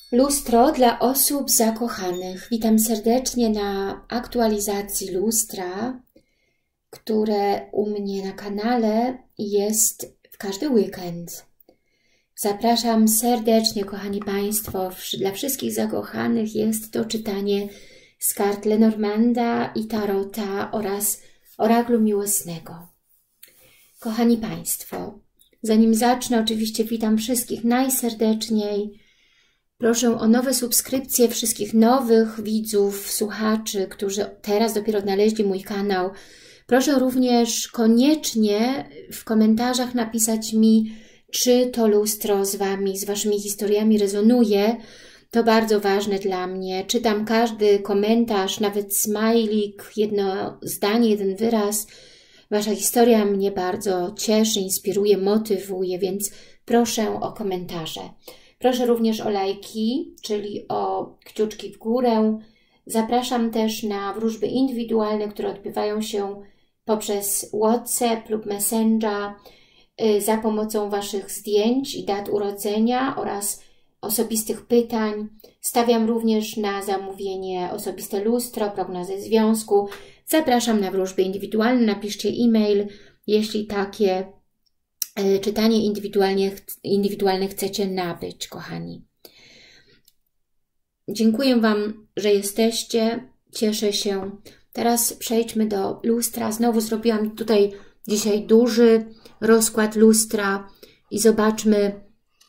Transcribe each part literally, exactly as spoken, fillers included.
Lustro dla osób zakochanych. Witam serdecznie na aktualizacji lustra, które u mnie na kanale jest w każdy weekend. Zapraszam serdecznie, kochani Państwo. Dla wszystkich zakochanych jest to czytanie z kart Lenormanda i Tarota oraz Oraklu Miłosnego. Kochani Państwo, zanim zacznę, oczywiście witam wszystkich najserdeczniej. Proszę o nowe subskrypcje wszystkich nowych widzów, słuchaczy, którzy teraz dopiero odnaleźli mój kanał. Proszę również koniecznie w komentarzach napisać mi, czy to lustro z Wami, z Waszymi historiami rezonuje. To bardzo ważne dla mnie. Czytam każdy komentarz, nawet smajlik, jedno zdanie, jeden wyraz. Wasza historia mnie bardzo cieszy, inspiruje, motywuje, więc proszę o komentarze. Proszę również o lajki, czyli o kciuczki w górę. Zapraszam też na wróżby indywidualne, które odbywają się poprzez WhatsApp lub Messenger za pomocą Waszych zdjęć i dat urodzenia oraz osobistych pytań. Stawiam również na zamówienie osobiste lustro, prognozę związku. Zapraszam na wróżby indywidualne. Napiszcie e-mail, jeśli takie czytanie indywidualnie, indywidualne chcecie nabyć, kochani. Dziękuję Wam, że jesteście. Cieszę się. Teraz przejdźmy do lustra. Znowu zrobiłam tutaj dzisiaj duży rozkład lustra i zobaczmy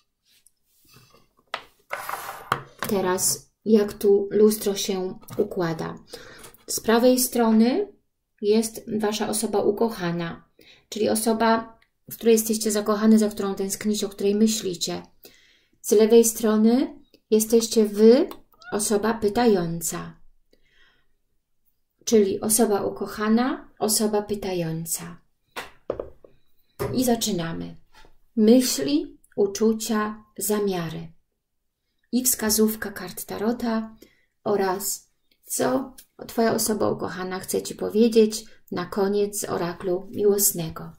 teraz, jak tu lustro się układa. Z prawej strony jest Wasza osoba ukochana, czyli osoba, w której jesteście zakochani, za którą tęsknicie, o której myślicie. Z lewej strony jesteście Wy, osoba pytająca. Czyli osoba ukochana, osoba pytająca. I zaczynamy. Myśli, uczucia, zamiary. I wskazówka kart Tarota oraz co Twoja osoba ukochana chce Ci powiedzieć na koniec oraklu miłosnego.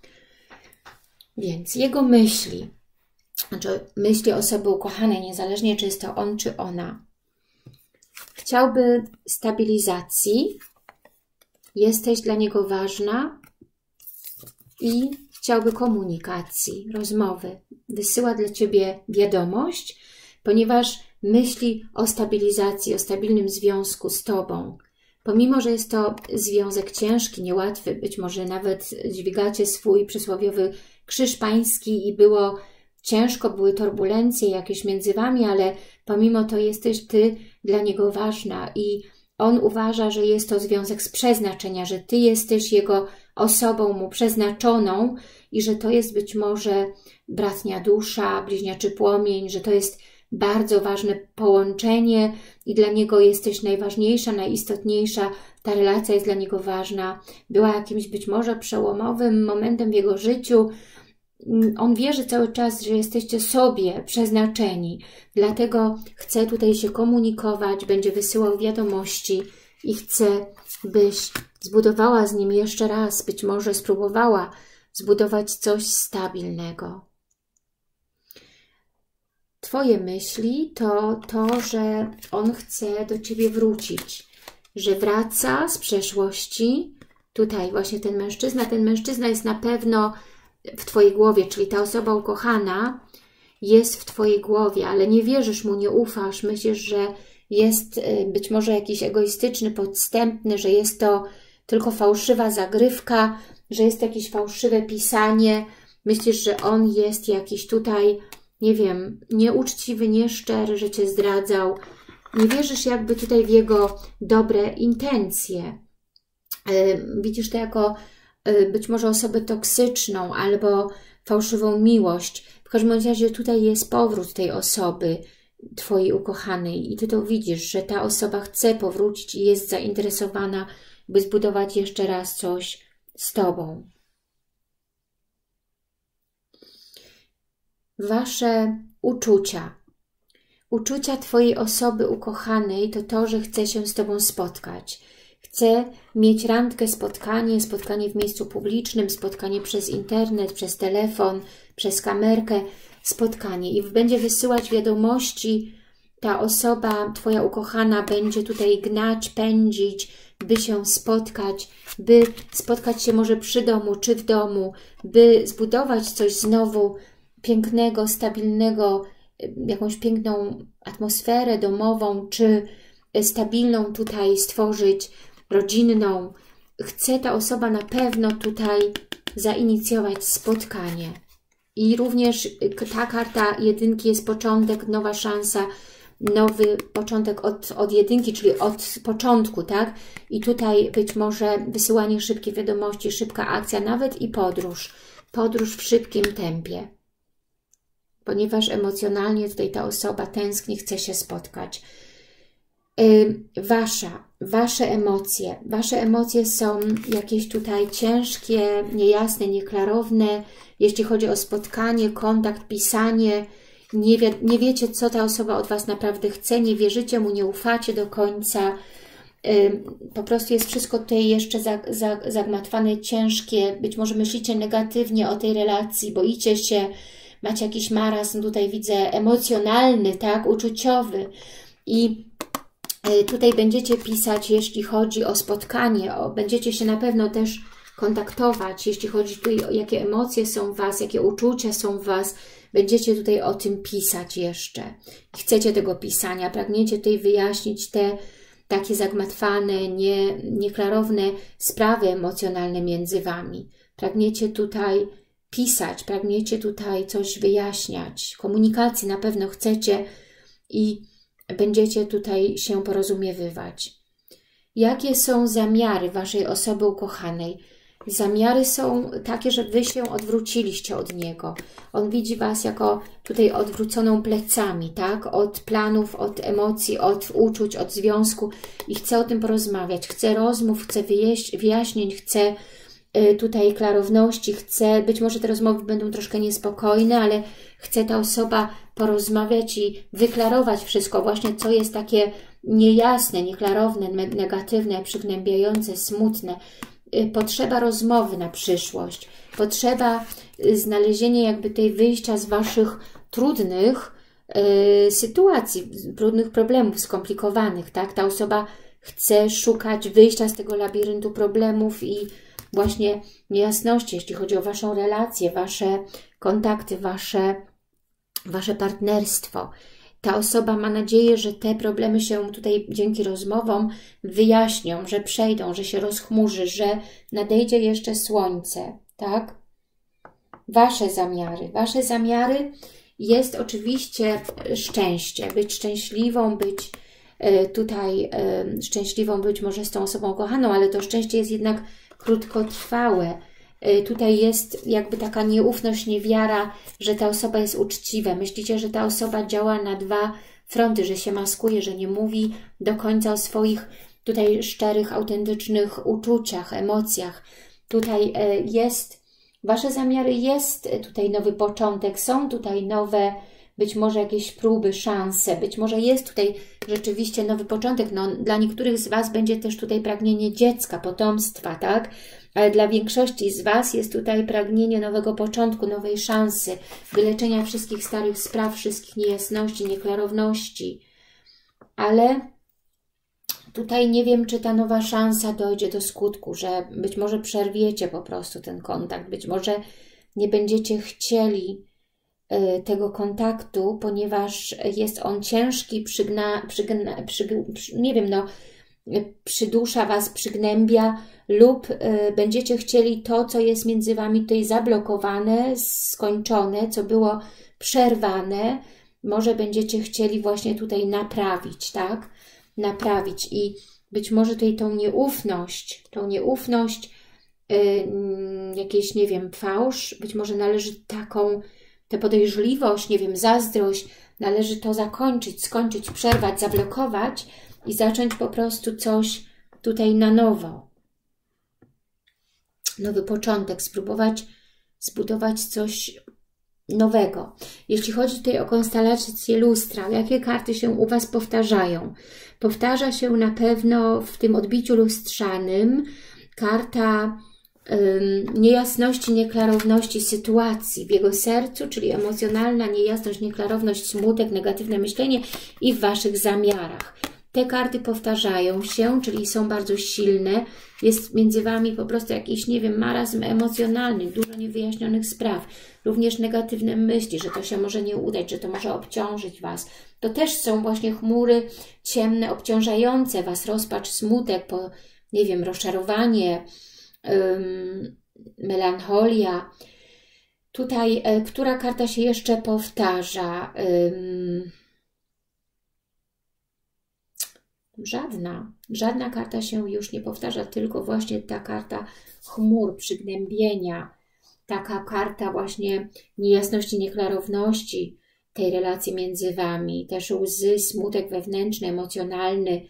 Więc jego myśli, znaczy myśli osoby ukochanej, niezależnie czy jest to on czy ona, chciałby stabilizacji, jesteś dla niego ważna i chciałby komunikacji, rozmowy. Wysyła dla Ciebie wiadomość, ponieważ myśli o stabilizacji, o stabilnym związku z Tobą. Pomimo, że jest to związek ciężki, niełatwy, być może nawet dźwigacie swój przysłowiowy krzyż pański i było ciężko, były turbulencje jakieś między Wami, ale pomimo to jesteś Ty dla niego ważna i on uważa, że jest to związek z przeznaczenia, że Ty jesteś jego osobą mu przeznaczoną i że to jest być może bratnia dusza, bliźniaczy płomień, że to jest bardzo ważne połączenie i dla niego jesteś najważniejsza, najistotniejsza. Ta relacja jest dla niego ważna. Była jakimś być może przełomowym momentem w jego życiu. On wierzy cały czas, że jesteście sobie przeznaczeni. Dlatego chce tutaj się komunikować, będzie wysyłał wiadomości i chce, byś zbudowała z nim jeszcze raz, być może spróbowała zbudować coś stabilnego. Twoje myśli to to, że on chce do Ciebie wrócić, że wraca z przeszłości. Tutaj właśnie ten mężczyzna, ten mężczyzna jest na pewno w Twojej głowie, czyli ta osoba ukochana jest w Twojej głowie, ale nie wierzysz mu, nie ufasz, myślisz, że jest być może jakiś egoistyczny, podstępny, że jest to tylko fałszywa zagrywka, że jest jakieś fałszywe pisanie, myślisz, że on jest jakiś tutaj, nie wiem, nieuczciwy, nieszczery, że Cię zdradzał. Nie wierzysz jakby tutaj w jego dobre intencje. Widzisz to jako być może osobę toksyczną albo fałszywą miłość. W każdym razie tutaj jest powrót tej osoby, Twojej ukochanej i Ty to widzisz, że ta osoba chce powrócić i jest zainteresowana, by zbudować jeszcze raz coś z Tobą. Wasze uczucia. Uczucia Twojej osoby ukochanej to to, że chce się z Tobą spotkać. Chce mieć randkę, spotkanie, spotkanie w miejscu publicznym, spotkanie przez internet, przez telefon, przez kamerkę, spotkanie i będzie wysyłać wiadomości ta osoba, Twoja ukochana, będzie tutaj gnać, pędzić, by się spotkać, by spotkać się może przy domu, czy w domu, by zbudować coś znowu pięknego, stabilnego, jakąś piękną atmosferę domową, czy stabilną tutaj stworzyć, rodzinną. Chce ta osoba na pewno tutaj zainicjować spotkanie. I również ta karta jedynki jest początek, nowa szansa, nowy początek od, od jedynki, czyli od początku, tak? I tutaj być może wysyłanie szybkiej wiadomości, szybka akcja, nawet i podróż. Podróż w szybkim tempie. Ponieważ emocjonalnie tutaj ta osoba tęskni, chce się spotkać. Yy, wasza, wasze emocje. Wasze emocje są jakieś tutaj ciężkie, niejasne, nieklarowne. Jeśli chodzi o spotkanie, kontakt, pisanie, nie, wie, nie wiecie, co ta osoba od Was naprawdę chce, nie wierzycie mu, nie ufacie do końca. Yy, po prostu jest wszystko tutaj jeszcze zagmatwane, ciężkie. Być może myślicie negatywnie o tej relacji, boicie się, macie jakiś marazm, tutaj widzę emocjonalny, tak, uczuciowy. I yy, tutaj będziecie pisać, jeśli chodzi o spotkanie, o, będziecie się na pewno też kontaktować, jeśli chodzi tutaj o jakie emocje są w Was, jakie uczucia są w Was, będziecie tutaj o tym pisać jeszcze. Chcecie tego pisania, pragniecie tutaj wyjaśnić te takie zagmatwane, nie, nieklarowne sprawy emocjonalne między Wami. Pragniecie tutaj pisać, pragniecie tutaj coś wyjaśniać. Komunikacji na pewno chcecie i będziecie tutaj się porozumiewywać. Jakie są zamiary Waszej osoby ukochanej? Zamiary są takie, że Wy się odwróciliście od Niego. On widzi Was jako tutaj odwróconą plecami, tak? Od planów, od emocji, od uczuć, od związku i chce o tym porozmawiać. Chce rozmów, chce wyjaśnień, chce tutaj klarowności, chce, być może te rozmowy będą troszkę niespokojne, ale chce ta osoba porozmawiać i wyklarować wszystko, właśnie co jest takie niejasne, nieklarowne, negatywne, przygnębiające, smutne. Potrzeba rozmowy na przyszłość, potrzeba znalezienia jakby tej wyjścia z Waszych trudnych y, sytuacji, trudnych problemów, skomplikowanych, tak? Ta osoba chce szukać wyjścia z tego labiryntu problemów i właśnie niejasności, jeśli chodzi o Waszą relację, Wasze kontakty, Wasze, wasze partnerstwo. Ta osoba ma nadzieję, że te problemy się tutaj dzięki rozmowom wyjaśnią, że przejdą, że się rozchmurzy, że nadejdzie jeszcze słońce, tak? Wasze zamiary. Wasze zamiary jest oczywiście szczęście. Być szczęśliwą, być tutaj szczęśliwą, być może z tą osobą kochaną, ale to szczęście jest jednak krótkotrwałe. Tutaj jest jakby taka nieufność, niewiara, że ta osoba jest uczciwa. Myślicie, że ta osoba działa na dwa fronty, że się maskuje, że nie mówi do końca o swoich tutaj szczerych, autentycznych uczuciach, emocjach. Tutaj jest, Wasze zamiary, jest tutaj nowy początek, są tutaj nowe, być może jakieś próby, szanse, być może jest tutaj rzeczywiście nowy początek. No, dla niektórych z Was będzie też tutaj pragnienie dziecka, potomstwa, tak? Ale dla większości z Was jest tutaj pragnienie nowego początku, nowej szansy, wyleczenia wszystkich starych spraw, wszystkich niejasności, nieklarowności. Ale tutaj nie wiem, czy ta nowa szansa dojdzie do skutku, że być może przerwiecie po prostu ten kontakt, być może nie będziecie chcieli y, tego kontaktu, ponieważ jest on ciężki, przygna, przygna, przyg, przy, nie wiem, no, przydusza Was, przygnębia lub y, będziecie chcieli to, co jest między Wami tutaj zablokowane, skończone, co było przerwane, może będziecie chcieli właśnie tutaj naprawić, tak? Naprawić i być może tutaj tą nieufność, tą nieufność, y, jakieś, nie wiem, fałsz, być może należy taką, tę podejrzliwość, nie wiem, zazdrość, należy to zakończyć, skończyć, przerwać, zablokować i zacząć po prostu coś tutaj na nowo. Nowy początek, spróbować zbudować coś nowego. Jeśli chodzi tutaj o konstelację lustra, jakie karty się u Was powtarzają? Powtarza się na pewno w tym odbiciu lustrzanym karta niejasności, nieklarowności sytuacji w jego sercu, czyli emocjonalna niejasność, nieklarowność, smutek, negatywne myślenie i w Waszych zamiarach. Te karty powtarzają się, czyli są bardzo silne. Jest między Wami po prostu jakiś, nie wiem, marazm emocjonalny, dużo niewyjaśnionych spraw. Również negatywne myśli, że to się może nie udać, że to może obciążyć Was. To też są właśnie chmury ciemne, obciążające Was, rozpacz, smutek, po, nie wiem, rozczarowanie, ym, melancholia. Tutaj, y, która karta się jeszcze powtarza? Ym, Żadna. Żadna karta się już nie powtarza, tylko właśnie ta karta chmur, przygnębienia, taka karta właśnie niejasności, nieklarowności tej relacji między Wami, też łzy, smutek wewnętrzny, emocjonalny.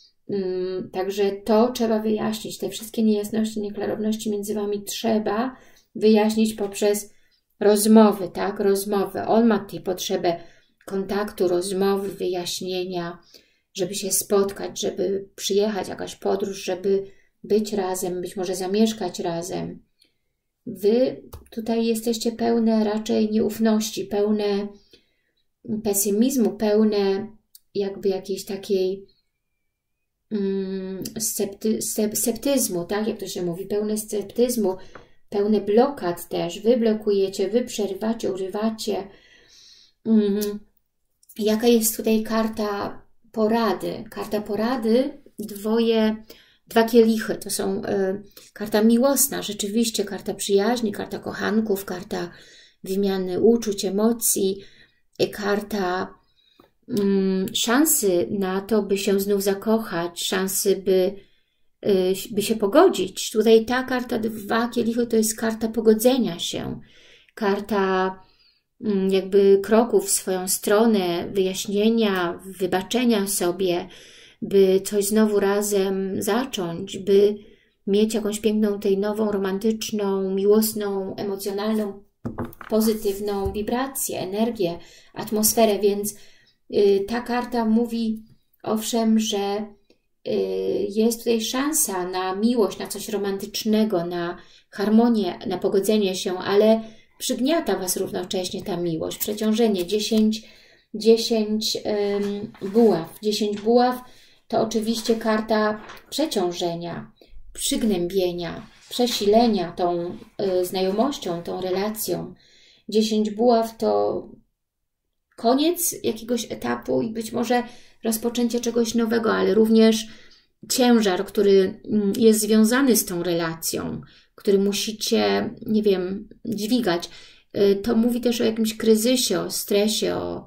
Także to trzeba wyjaśnić. Te wszystkie niejasności, nieklarowności między Wami trzeba wyjaśnić poprzez rozmowy, tak? Rozmowy. On ma tutaj potrzebę kontaktu, rozmowy, wyjaśnienia, żeby się spotkać, żeby przyjechać, jakaś podróż, żeby być razem, być może zamieszkać razem. Wy tutaj jesteście pełne raczej nieufności, pełne pesymizmu, pełne jakby jakiejś takiej mm, scepty, sceptyzmu, tak jak to się mówi, pełne sceptyzmu, pełne blokad też. Wy blokujecie, wy przerywacie, urywacie. Mm. Jaka jest tutaj karta porady? Karta porady, dwoje, dwa kielichy, to są y, karta miłosna, rzeczywiście karta przyjaźni, karta kochanków, karta wymiany uczuć, emocji, y, karta y, szansy na to, by się znów zakochać, szansy, by, y, by się pogodzić. Tutaj ta karta dwa kielichy to jest karta pogodzenia się, karta jakby kroków w swoją stronę, wyjaśnienia, wybaczenia sobie, by coś znowu razem zacząć, by mieć jakąś piękną, tej nową, romantyczną, miłosną, emocjonalną, pozytywną wibrację, energię, atmosferę, więc y, ta karta mówi owszem, że y, jest tutaj szansa na miłość, na coś romantycznego, na harmonię, na pogodzenie się, ale przygniata Was równocześnie ta miłość, przeciążenie, dziesięć, dziesięć ym, buław. dziesięć buław to oczywiście karta przeciążenia, przygnębienia, przesilenia tą y, znajomością, tą relacją. dziesięć buław to koniec jakiegoś etapu i być może rozpoczęcie czegoś nowego, ale również ciężar, który jest związany z tą relacją, który musicie, nie wiem, dźwigać. To mówi też o jakimś kryzysie, o stresie, o,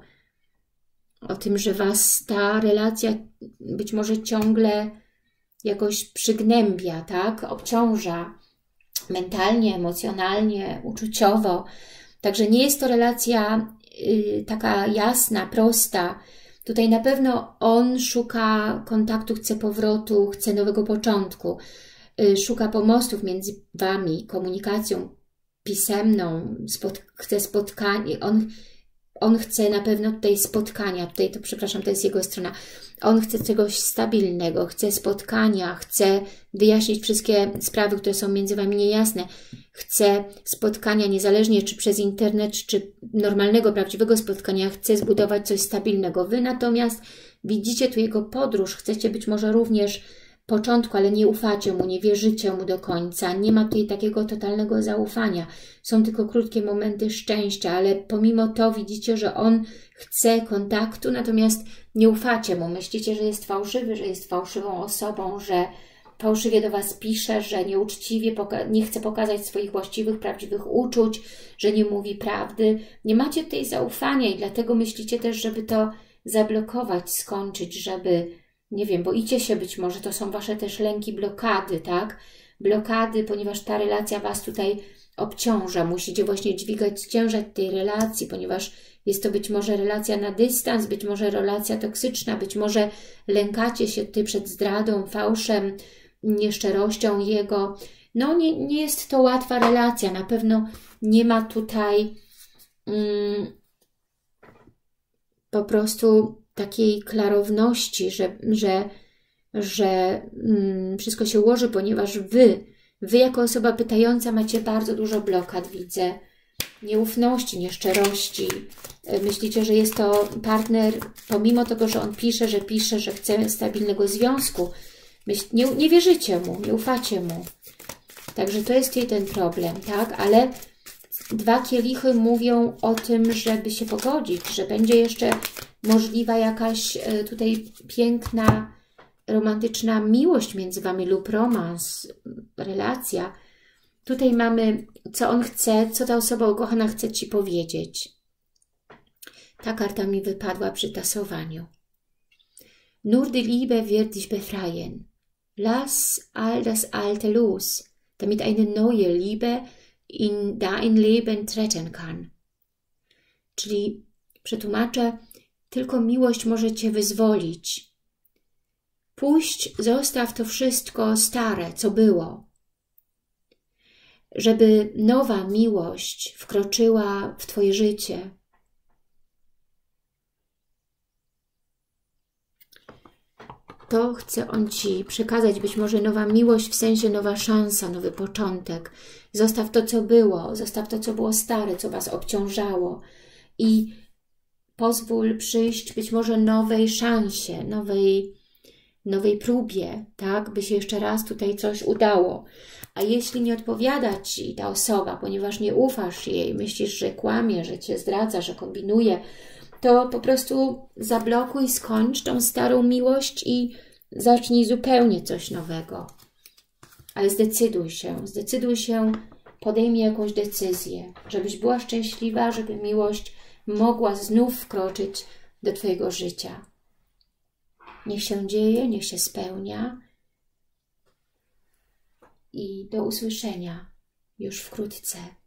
o tym, że Was ta relacja być może ciągle jakoś przygnębia, tak? Obciąża mentalnie, emocjonalnie, uczuciowo. Także nie jest to relacja y, taka jasna, prosta. Tutaj na pewno on szuka kontaktu, chce powrotu, chce nowego początku. Szuka pomostów między Wami, komunikacją pisemną, spot, chce spotkanie, on, on chce na pewno tutaj spotkania, tutaj to przepraszam, to jest jego strona, on chce czegoś stabilnego, chce spotkania, chce wyjaśnić wszystkie sprawy, które są między Wami niejasne, chce spotkania niezależnie czy przez internet, czy normalnego, prawdziwego spotkania, chce zbudować coś stabilnego. Wy natomiast widzicie tu jego podróż, chcecie być może również początku, ale nie ufacie mu, nie wierzycie mu do końca, nie ma tutaj takiego totalnego zaufania. Są tylko krótkie momenty szczęścia, ale pomimo to widzicie, że on chce kontaktu, natomiast nie ufacie mu. Myślicie, że jest fałszywy, że jest fałszywą osobą, że fałszywie do Was pisze, że nieuczciwie nie chce pokazać swoich właściwych, prawdziwych uczuć, że nie mówi prawdy. Nie macie tutaj zaufania i dlatego myślicie też, żeby to zablokować, skończyć, żeby nie wiem, boicie się być może, to są Wasze też lęki, blokady, tak? Blokady, ponieważ ta relacja Was tutaj obciąża. Musicie właśnie dźwigać ciężar tej relacji, ponieważ jest to być może relacja na dystans, być może relacja toksyczna, być może lękacie się tutaj przed zdradą, fałszem, nieszczerością jego. No nie, nie jest to łatwa relacja, na pewno nie ma tutaj mm, po prostu takiej klarowności, że, że, że mm, wszystko się ułoży, ponieważ Wy Wy jako osoba pytająca macie bardzo dużo blokad, widzę. Nieufności, nieszczerości. Myślicie, że jest to partner, pomimo tego, że on pisze, że pisze, że chce stabilnego związku. Myśl, nie, nie wierzycie mu, nie ufacie mu. Także to jest jeden problem, tak? Ale dwa kielichy mówią o tym, żeby się pogodzić, że będzie jeszcze możliwa jakaś tutaj piękna, romantyczna miłość między Wami lub romans, relacja. Tutaj mamy, co on chce, co ta osoba ukochana chce Ci powiedzieć. Ta karta mi wypadła przy tasowaniu. Nur die Liebe wird dich befreien. Lass all das Alte los, damit eine neue Liebe in dein Leben treten kann. Czyli przetłumaczę, tylko miłość może Cię wyzwolić. Puść, zostaw to wszystko stare, co było. Żeby nowa miłość wkroczyła w Twoje życie. To chce on Ci przekazać, być może nowa miłość, w sensie nowa szansa, nowy początek. Zostaw to, co było, zostaw to, co było stare, co Was obciążało i pozwól przyjść być może nowej szansie, nowej, nowej próbie, tak, by się jeszcze raz tutaj coś udało. A jeśli nie odpowiada Ci ta osoba, ponieważ nie ufasz jej, myślisz, że kłamie, że Cię zdradza, że kombinuje, to po prostu zablokuj, skończ tą starą miłość i zacznij zupełnie coś nowego. Ale zdecyduj się, zdecyduj się, podejmij jakąś decyzję, żebyś była szczęśliwa, żeby miłość mogła znów wkroczyć do Twojego życia. Niech się dzieje, niech się spełnia i do usłyszenia już wkrótce.